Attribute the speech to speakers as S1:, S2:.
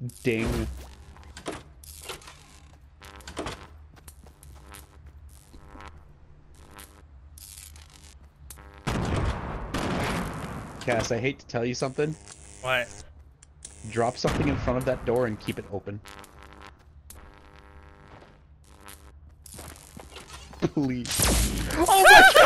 S1: Ding. Cass, I hate to tell you something.
S2: What?
S1: Drop something in front of that door and keep it open. Please. Oh my god!